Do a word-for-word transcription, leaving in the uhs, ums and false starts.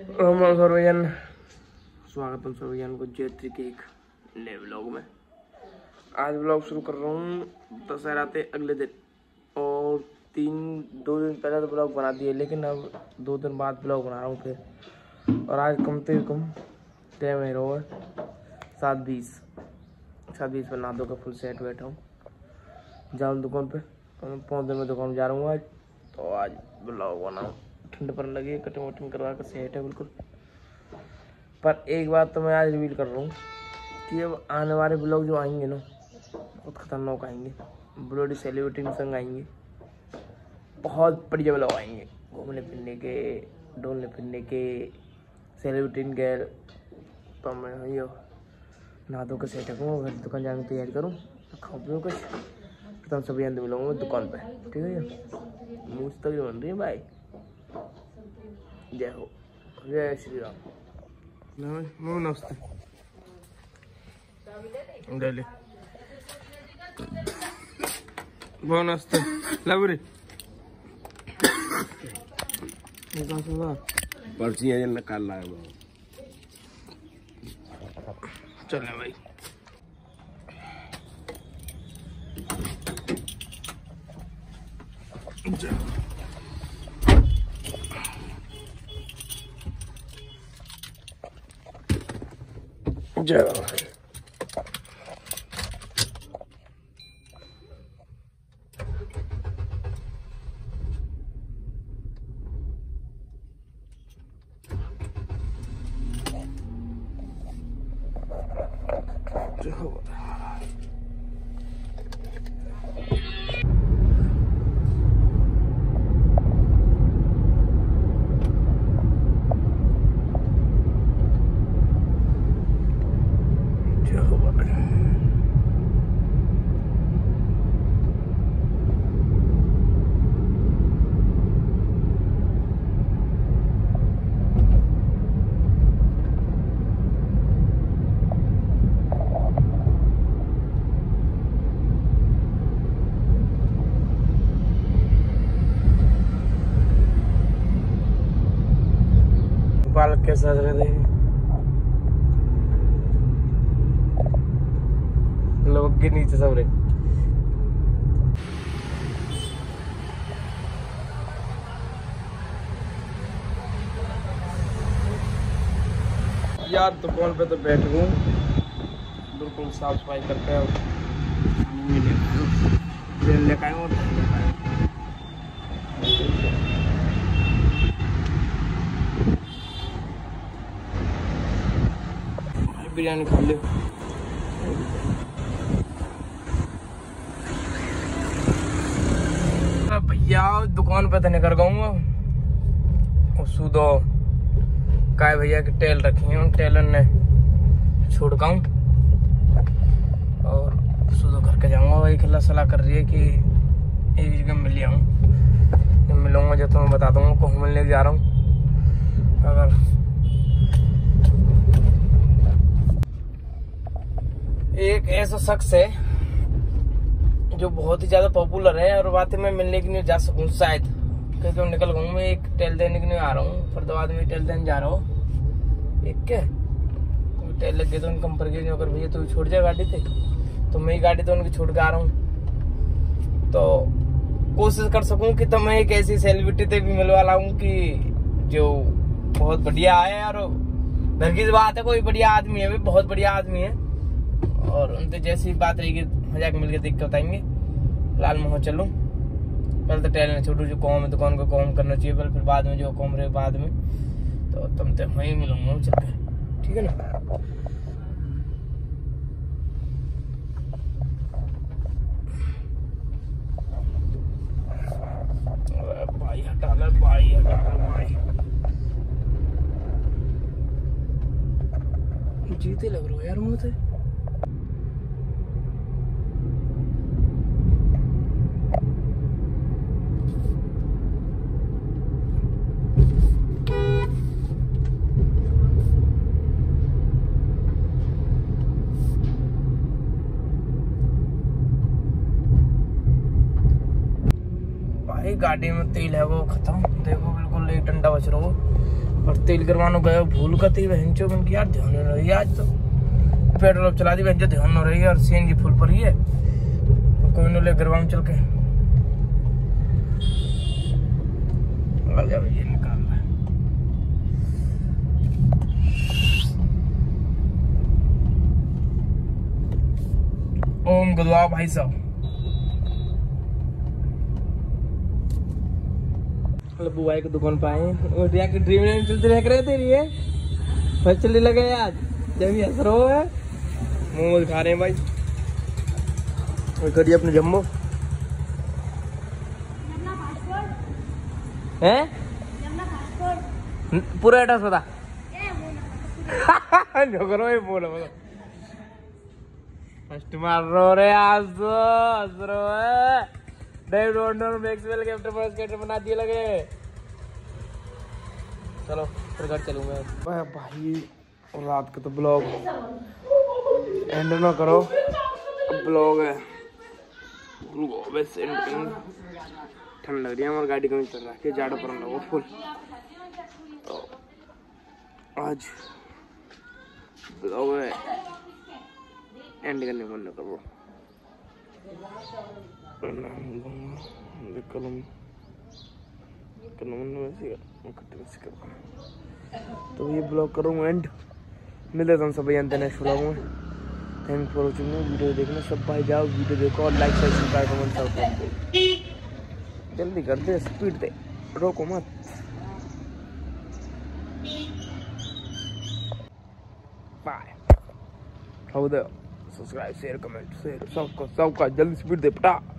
सर्वजन स्वागत है सर्वजन को जयत्री के एक नए व्लॉग में। आज व्लॉग शुरू कर रहा हूँ दशहरा के अगले दिन, और तीन दो दिन पहले तो व्लॉग बना दिए, लेकिन अब दो दिन बाद व्लॉग बना रहा हूँ फिर। और आज कम से कम टाइम है रो सात बीस सात बीस पर नहा धो का फुल सेट बैठा हूँ, जाऊँ दुकान पे। पाँच दिन में दुकान जा रहा हूँ आज, तो आज व्लॉग बनाऊँ। ठंड पर लगी है, कटिंग वटिंग करवा कर सेट है बिल्कुल। पर एक बात तो मैं आज रिवील कर रहा हूँ कि अब आने वाले ब्लॉग जो आएंगे ना, बहुत खतरनाक आएंगे। ब्लॉडी सेलिब्रिटी के संग आएंगे, बहुत बढ़िया ब्लॉग आएंगे। घूमने फिरने के, डोलने फिरने के, सेलिब्रिटी गैर। तो मैं यो नहा धो कर सेट रखूँ, घर दुकान जाने की तैयारी करूँ, खाऊँ पीऊँ कुछ, फिर तुम सभी अंदर मिलूंगा दुकान पे। ठीक है, मुझ तक बन रही है भाई। जय हो, जय श्री राम। नमस्ते डेली बहुत नमस्ते लवरी पर्चियाँ निकाल रहा है। चले भाई। जय बालक कैसा रहे थे लोग के नीचे सब रहे। यार दुकान पे तो बैठ हूँ, बिल्कुल साफ सफाई करके लेकर आए और बिरयानी खा ले। भैया दुकान पे तो नहीं कर गाऊंगा, सुदो काय भैया की टेल रखी है, उन टेलर ने छोड़ गाऊं और सुदो करके जाऊंगा। वही खिला सलाह कर रही है कि एक जगह मिल जाऊं, जब मिलूंगा जब तो मैं बता दूंगा को मिलने जा रहा हूँ। अगर एक ऐसा शख्स है जो बहुत ही ज्यादा पॉपुलर है और बातें मैं मिलने के लिए जा सकूं शायद, क्योंकि मैं निकल गऊँ। मैं एक टेल देने के लिए आ रहा हूँ, फरीदाबाद में टेल देने जा रहा हूँ। एक क्या तो टेल लग गए तो उनका कंपर के अगर भैया तू छोड़ जाए गाड़ी थे, तो मैं ही गाड़ी तो उनकी छोड़ के आ रहा हूँ। तो कोशिश कर सकूं कि तो मैं एक ऐसी सेलिब्रिटी से भी मिलवा लाऊं कि जो बहुत बढ़िया है। और घर की बात है, कोई बढ़िया आदमी है, बहुत बढ़िया आदमी है, और उनसे जैसी बात रहेगी मजाक मिलकर देख के बताएंगे। फिलहाल मैं चलूँ, पहले तो टहलने छोटू जो कॉम है दुकान को कॉम करना चाहिए, फिर बाद में जो कॉम रहे बाद में, तो तुम तो वहीं मिलूंगा चल के। ठीक है ना। भाई हटा ले भाई, हटा ले भाई, जीते लग रहा है यार मुझे। गाड़ी में तेल है वो खत्म, देखो बिल्कुल एक डंडा बच रहा हो। और तेल करवानो गए भूल का थी बहन चो मन की यार ध्यान नहीं रही आज तो पेट्रोल अब चला दी बहन चो ध्यान नहीं रही है और सीएनजी फुल पर ही है तो कोई न ले गरवाम चल के आ जा ये निकाल रहा है। ओम गुदवा भाई साहब बुआई की दुकान पे आए और यहाँ की ड्रीम लाइन चलती रह रहे थे ये बस चलने लगे आज जब हंस रहे है मोमोज खा रहे हैं भाई और करिए अपने जम्मू हैं पूरा एड्रेस बता जो करो ये बोलो बोलो फर्स्ट मार रो रे आज तो हंस रहे है David Warner Maxwell captain vice captain बना दिए लगे। चलो फिर घर चलूँ मैं भाई और रात का तो ब्लॉग एंड ना करो ब्लॉग है वैसे ठंड लग रही है हमारी गाड़ी कहीं चल रहा है जाड़ो पर लगा फुल तो आज ब्लॉग है एंड करने को न करो कलम कलम वैसे तो ये ब्लॉग करूँगा एंड मिलते हैं सब जानते नेक्स्ट ब्लॉग में। थैंक फॉर वॉचिंग वीडियो देखना सब भाई जाओ वीडियो देखो और लाइक शेयर सब्सक्राइब कमेंट सब जल्दी कर दे स्पीड दे रोको मत। Bye subscribe share comment share सबका सबका जल्दी स्पीड दे पटा।